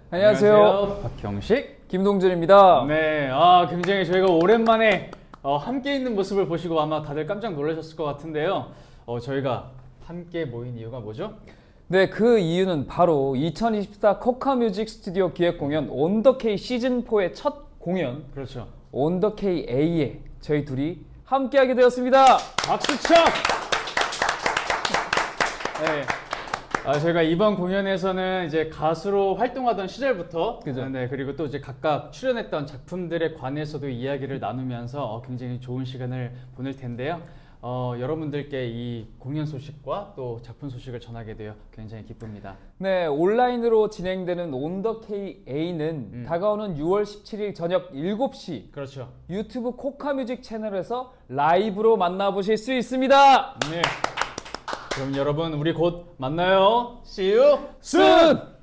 안녕하세요. 박형식, 김동준입니다. 네, 굉장히 저희가 오랜만에 함께 있는 모습을 보시고 아마 다들 깜짝 놀라셨을 것 같은데요. 저희가 함께 모인 이유가 뭐죠? 네, 그 이유는 바로 2024 코카뮤직 스튜디오 기획 공연 온 더 K 시즌4의 첫 공연, 그렇죠. 온 더 K A에 저희 둘이 함께하게 되었습니다. 박수 쳐! 네. 저희가 이번 공연에서는 이제 가수로 활동하던 시절부터, 그죠? 네, 그리고 또 이제 각각 출연했던 작품들에 관해서도 이야기를 나누면서 굉장히 좋은 시간을 보낼 텐데요. 여러분들께 이 공연 소식과 또 작품 소식을 전하게 되어 굉장히 기쁩니다. 네, 온라인으로 진행되는 온 더 K A는 다가오는 6월 17일 저녁 7시 그렇죠. 유튜브 코카뮤직 채널에서 라이브로 만나보실 수 있습니다. 네. 그럼 여러분 우리 곧 만나요. See you soon!